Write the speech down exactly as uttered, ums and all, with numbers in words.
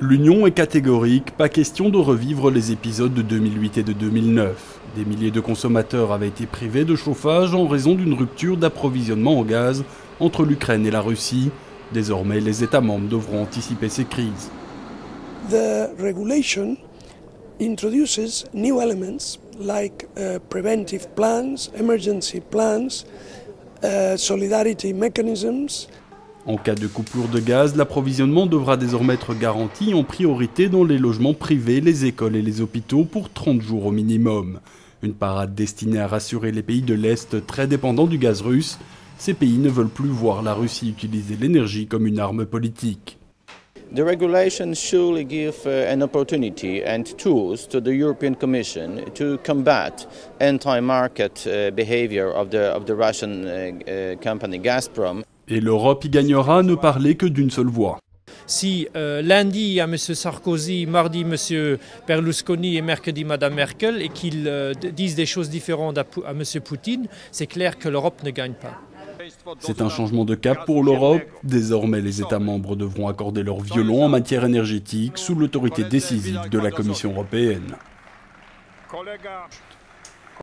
L'Union est catégorique, pas question de revivre les épisodes de deux mille huit et de deux mille neuf. Des milliers de consommateurs avaient été privés de chauffage en raison d'une rupture d'approvisionnement en gaz entre l'Ukraine et la Russie. Désormais, les États membres devront anticiper ces crises. The regulation introduces new elements like uh, preventive plans, emergency plans, uh, solidarity mechanisms. En cas de coupure de gaz, l'approvisionnement devra désormais être garanti en priorité dans les logements privés, les écoles et les hôpitaux pour trente jours au minimum. Une parade destinée à rassurer les pays de l'Est très dépendants du gaz russe. Ces pays ne veulent plus voir la Russie utiliser l'énergie comme une arme politique. The regulation surely give uh, an opportunity and tools to the European Commission to combat anti-market uh, behavior of the, of the Russian uh, uh, company Gazprom. Et l'Europe y gagnera à ne parler que d'une seule voix. Si euh, lundi il y a M. Sarkozy, mardi M. Berlusconi et mercredi Mme Merkel et qu'ils euh, disent des choses différentes à, à M. Poutine, c'est clair que l'Europe ne gagne pas. C'est un changement de cap pour l'Europe. Désormais, les États membres devront accorder leur violon en matière énergétique sous l'autorité décisive de la Commission européenne.